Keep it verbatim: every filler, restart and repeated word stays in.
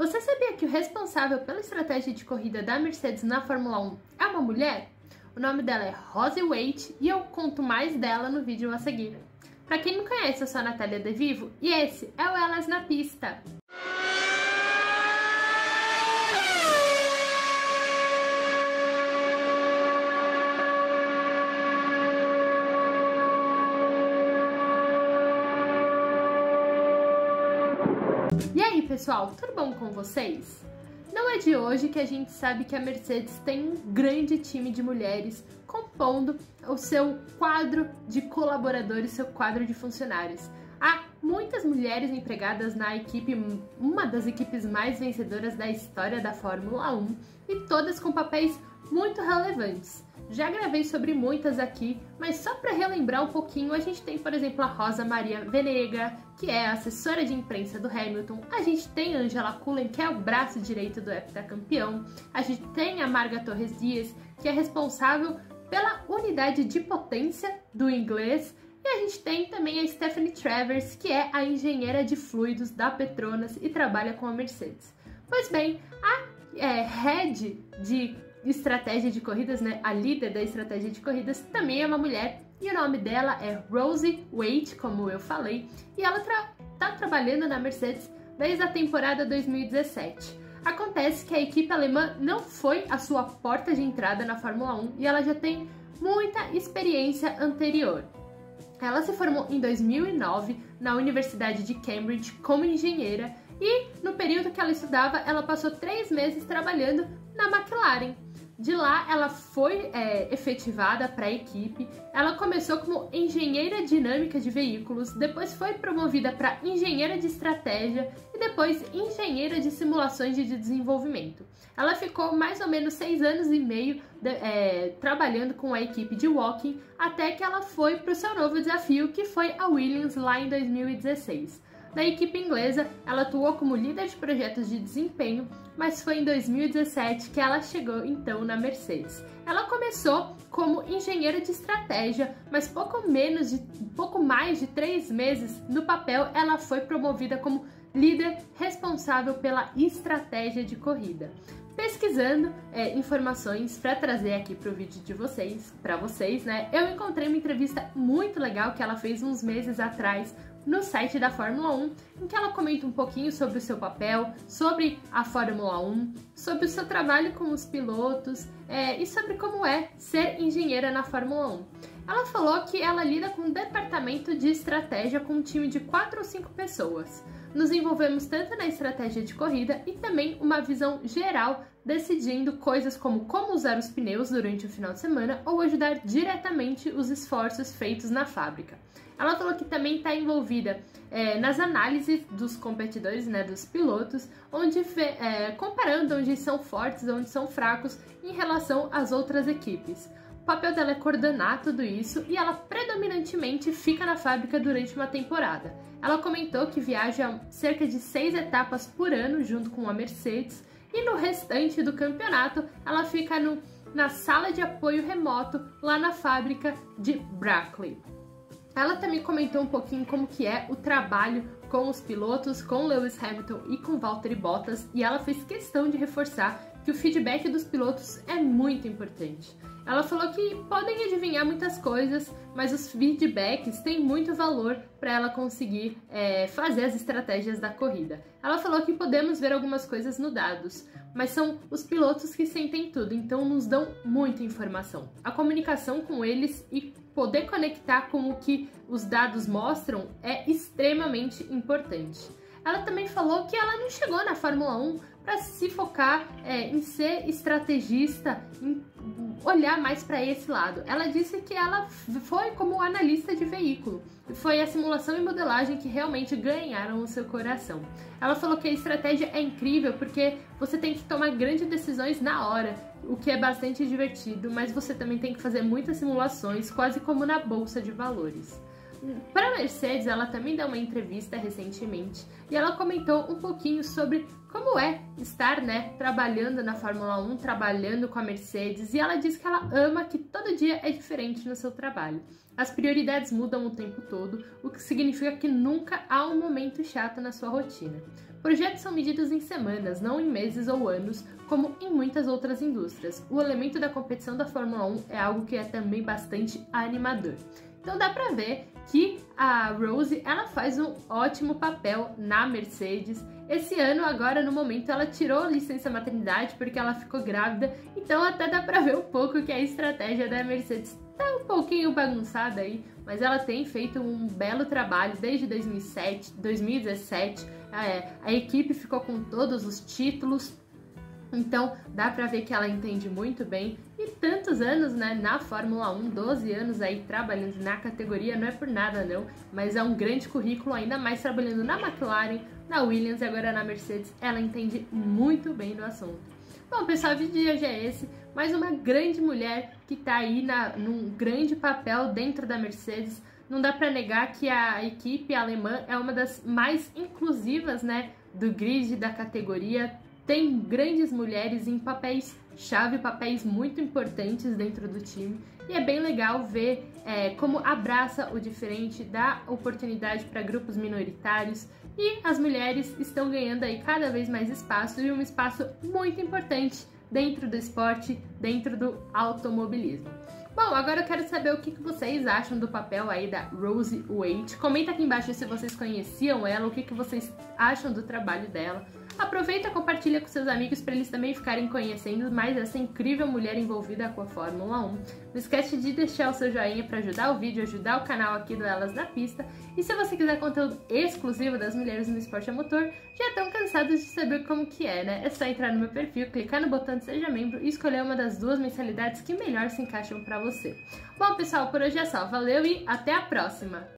Você sabia que o responsável pela estratégia de corrida da Mercedes na Fórmula um é uma mulher? O nome dela é Rosie Waite e eu conto mais dela no vídeo a seguir. Para quem não conhece, eu sou a Natália De Vivo e esse é o Elas na Pista. E aí, pessoal, tudo bom com vocês? Não é de hoje que a gente sabe que a Mercedes tem um grande time de mulheres compondo o seu quadro de colaboradores, seu quadro de funcionários. Há muitas mulheres empregadas na equipe, uma das equipes mais vencedoras da história da Fórmula um, e todas com papéis muito relevantes. Já gravei sobre muitas aqui, mas só para relembrar um pouquinho, a gente tem, por exemplo, a Rosa Maria Venega, que é a assessora de imprensa do Hamilton. A gente tem a Angela Cullen, que é o braço direito do heptacampeão. A gente tem a Marga Torres Dias, que é responsável pela unidade de potência do inglês. E a gente tem também a Stephanie Travers, que é a engenheira de fluidos da Petronas e trabalha com a Mercedes. Pois bem, a é, head de estratégia de corridas, né, a líder da estratégia de corridas, também é uma mulher e o nome dela é Rosie Waite, como eu falei, e ela tra tá trabalhando na Mercedes desde a temporada dois mil e dezessete. Acontece que a equipe alemã não foi a sua porta de entrada na Fórmula um e ela já tem muita experiência anterior. Ela se formou em dois mil e nove na Universidade de Cambridge como engenheira e no período que ela estudava ela passou três meses trabalhando na McLaren. De lá, ela foi é, efetivada para a equipe. Ela começou como engenheira dinâmica de veículos, depois foi promovida para engenheira de estratégia e depois engenheira de simulações de desenvolvimento. Ela ficou mais ou menos seis anos e meio de, é, trabalhando com a equipe de Woking, até que ela foi para o seu novo desafio, que foi a Williams lá em dois mil e dezesseis. Na equipe inglesa, ela atuou como líder de projetos de desempenho, mas foi em dois mil e dezessete que ela chegou então na Mercedes. Ela começou como engenheira de estratégia, mas pouco menos de pouco mais de três meses no papel ela foi promovida como líder responsável pela estratégia de corrida. Pesquisando é, informações para trazer aqui para o vídeo de vocês, para vocês, né? Eu encontrei uma entrevista muito legal que ela fez uns meses atrás no site da Fórmula um, em que ela comenta um pouquinho sobre o seu papel, sobre a Fórmula um, sobre o seu trabalho com os pilotos é, e sobre como é ser engenheira na Fórmula um. Ela falou que ela lida com um departamento de estratégia com um time de quatro ou cinco pessoas. Nos envolvemos tanto na estratégia de corrida e também uma visão geral, decidindo coisas como como usar os pneus durante o final de semana ou ajudar diretamente os esforços feitos na fábrica. Ela falou que também está envolvida é, nas análises dos competidores, né, dos pilotos, onde é, comparando onde são fortes, onde são fracos em relação às outras equipes. O papel dela é coordenar tudo isso e ela predominantemente fica na fábrica durante uma temporada. Ela comentou que viaja cerca de seis etapas por ano junto com a Mercedes e no restante do campeonato ela fica no, na sala de apoio remoto lá na fábrica de Brackley. Ela também comentou um pouquinho como que é o trabalho com os pilotos, com Lewis Hamilton e com Valtteri Bottas, e ela fez questão de reforçar que o feedback dos pilotos é muito importante. Ela falou que podem adivinhar muitas coisas, mas os feedbacks têm muito valor para ela conseguir é, fazer as estratégias da corrida. Ela falou que podemos ver algumas coisas no dados, mas são os pilotos que sentem tudo, então nos dão muita informação. A comunicação com eles e poder conectar com o que os dados mostram é extremamente importante. Ela também falou que ela não chegou na Fórmula um para se focar é, em ser estrategista, em olhar mais para esse lado. Ela disse que ela foi como analista de veículo. Foi a simulação e modelagem que realmente ganharam o seu coração. Ela falou que a estratégia é incrível porque você tem que tomar grandes decisões na hora, o que é bastante divertido, mas você também tem que fazer muitas simulações, quase como na bolsa de valores. Para a Mercedes, ela também deu uma entrevista recentemente e ela comentou um pouquinho sobre como é estar, né, trabalhando na Fórmula um, trabalhando com a Mercedes, e ela diz que ela ama que todo dia é diferente no seu trabalho. As prioridades mudam o tempo todo, o que significa que nunca há um momento chato na sua rotina. Projetos são medidos em semanas, não em meses ou anos, como em muitas outras indústrias. O elemento da competição da Fórmula um é algo que é também bastante animador. Então dá pra ver que a Rose, ela faz um ótimo papel na Mercedes. Esse ano, agora, no momento, ela tirou licença maternidade porque ela ficou grávida, então até dá pra ver um pouco que a estratégia da Mercedes tá um pouquinho bagunçada aí, mas ela tem feito um belo trabalho desde dois mil e sete, dois mil e dezessete, é, a equipe ficou com todos os títulos, então dá pra ver que ela entende muito bem. E tantos anos, né, na Fórmula um, doze anos aí trabalhando na categoria, não é por nada não, mas é um grande currículo, ainda mais trabalhando na McLaren, na Williams e agora na Mercedes, ela entende muito bem do assunto. Bom, pessoal, o vídeo de hoje é esse, mais uma grande mulher que tá aí na, num grande papel dentro da Mercedes. Não dá pra negar que a equipe alemã é uma das mais inclusivas, né, do grid da categoria. Tem grandes mulheres em papéis chave, papéis muito importantes dentro do time, e é bem legal ver é, como abraça o diferente, dá oportunidade para grupos minoritários, e as mulheres estão ganhando aí cada vez mais espaço, e um espaço muito importante dentro do esporte, dentro do automobilismo. Bom, agora eu quero saber o que vocês acham do papel aí da Rose Waite. Comenta aqui embaixo se vocês conheciam ela, o que vocês acham do trabalho dela. Aproveita e compartilha com seus amigos para eles também ficarem conhecendo mais essa incrível mulher envolvida com a Fórmula um. Não esquece de deixar o seu joinha para ajudar o vídeo, ajudar o canal aqui do Elas na Pista. E se você quiser conteúdo exclusivo das mulheres no esporte a motor, já estão cansados de saber como que é, né? É só entrar no meu perfil, clicar no botão de Seja Membro e escolher uma das duas mensalidades que melhor se encaixam para você. Bom, pessoal, por hoje é só. Valeu e até a próxima!